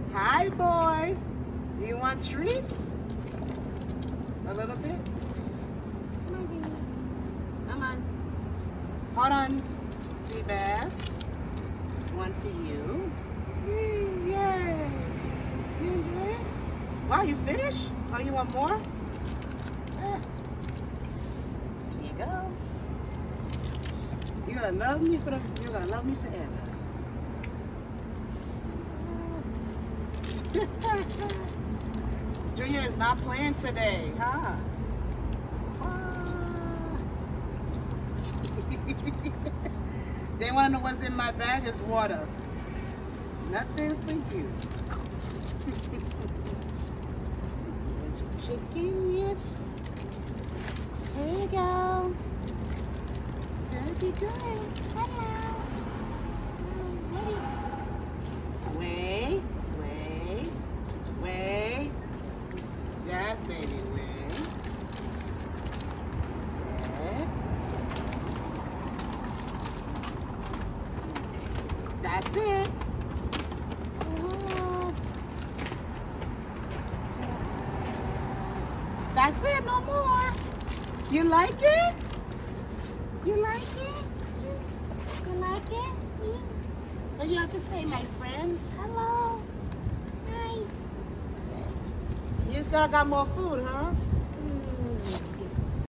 Hi, boys. Do you want treats? A little bit? Come on, Dina. Come on. Hold on, Seabass. One for you. Yay. You enjoy it? Wow, you finished? Oh, you want more? Here you go. You're gonna love me forever. Junior is not playing today, huh? They want to know what's in my bag is water. Nothing for you. Chicken, yes. Here you go. How's he doing? Hello. Ready? Wait. Yes, baby, wait. Okay. That's it. That's it, no more. You like it? You like it? You like it? What you have to say, my friends? Hello. Hi. You still got more food, huh?